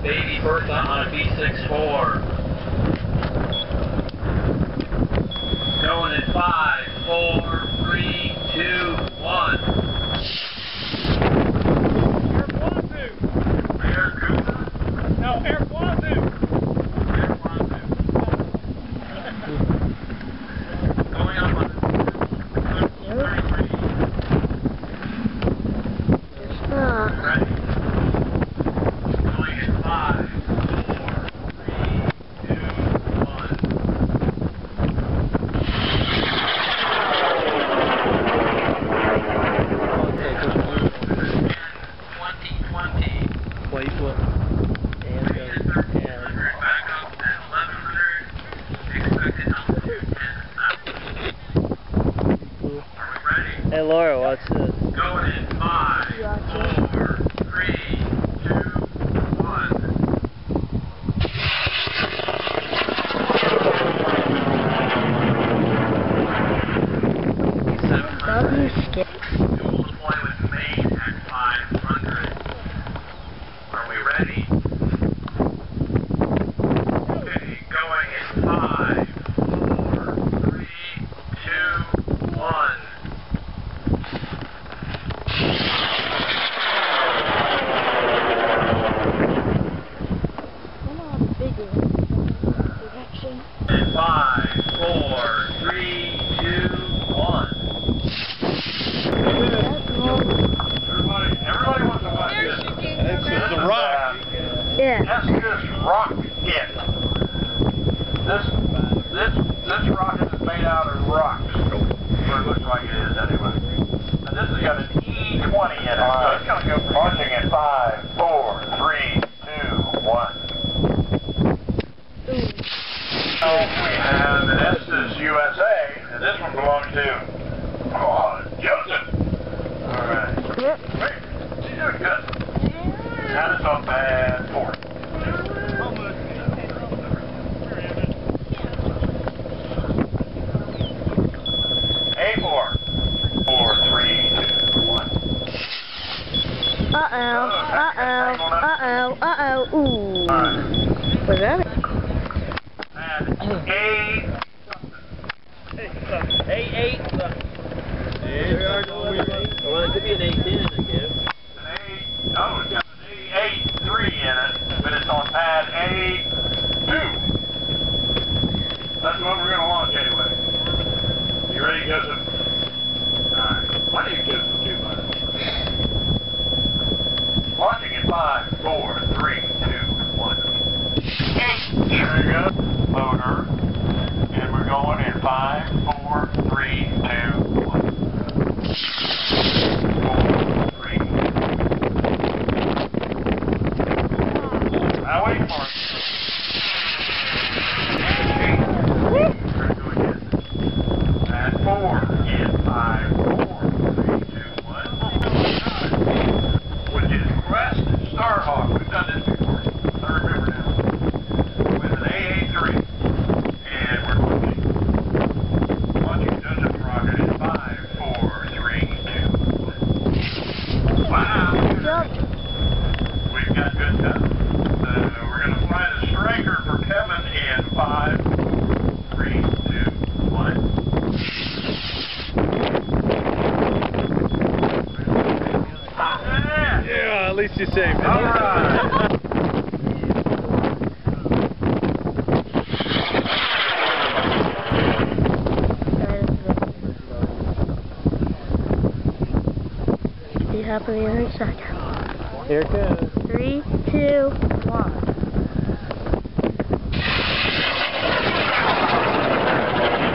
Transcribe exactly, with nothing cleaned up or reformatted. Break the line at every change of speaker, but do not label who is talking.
baby birth on a B six four. Going in five, four, three, two, one. Air Wazoo.
No, Air Wazoo.
Air Wazoo. Going up on the ready. Going in five, four, three, two, one. twenty twenty.
Plate what? And, uh, and
Back up at eleven hundred. Expected altitude ten thousand. Are we ready?
hey Laura, watch this.
Going in five, four, three, two, one. seven hundred. Dual deployment made at five hundred. Are we ready? Okay, going in five, four, three, two, one. And five, four, three, two, one. Everybody, everybody wants to watch this.
It's just a rock.
Yeah.
That's just rocket. This, this, this rocket is made out of rocks. Or it looks like it is anyway. And this has got an E twenty in it, so it's going to go for launching in five, four, three, two, one. So we have an Estes U S A, and this one belongs to oh, Joseph. All right.
Yep.
Wait, she's doing good. That is on bad four. A four. Four, three, two, one.
Uh-oh. Uh-oh. Uh-oh. Uh-oh. Ooh.
All right.
Was that it?
And A.
A eight. Well, it could be an A ten, I guess.
An A. Oh, it's got an A eight three in it, but it's on pad A two. That's what we're going to launch anyway. You ready, Joseph? Alright. Why do you Joseph too much? Launching in five, four, three, two, one. There you go. Motor. And we're going in five, four, three, two, one. Four, three. Now wait for it. And four in five, four, three, two, one. Which is Crest Starhawk. We've done this before. I remember now. With an A A three. And we're launching. Launching Joseph rocket in five, four, three, two, one. Wow. We've got good stuff. So we're going to fly the Striker for Kevin in five, three, two, one.
Yeah, at least you saved it.
All right.
Be happy every second.
Here it goes.
Three, two, one.